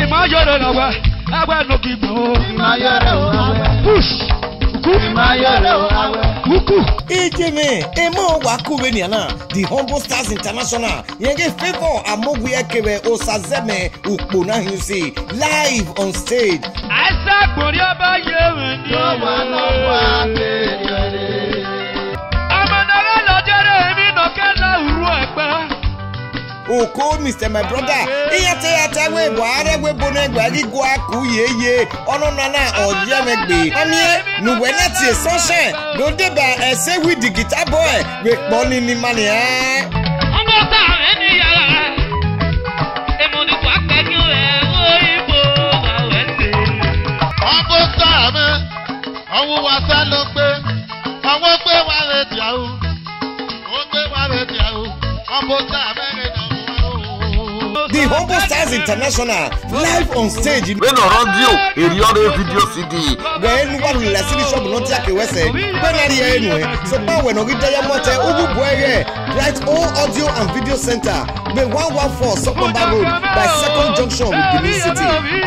Imayore lawa, awe no kibo. Imayore awe. Push. Imayore awe. Kuku. Ejeme, emo wakuwe niana. The Humble Stars International. Yenge favor amogwe ekewe osazeme ukpona hinsi live on stage. Asa gbori aba yewe ni. Wa periode. Amanara lojere mi no kela uru epe. Oko Mr. My brother, iyate we boare we bonegwa gigwa ku yeye ono nana oje megbe amie nuwe nati sunshine do deba ese with the guitar boy we poni ni mani Omo ta eni yara. Emoni kwa kenu ibo wa wete. Omo ta me owo wa sa lo gbe owo gbe wa re dia o. O gbe wa re dia o. Omo ta me The Humble Stars International live on stage. We no radio, eri video CD. When one la city shop no take wese. Benari enu so pa we no gida ya mote ogu boye. Bright all audio and video center. Be 114 Sokomba Road by Second Junction with Benin City.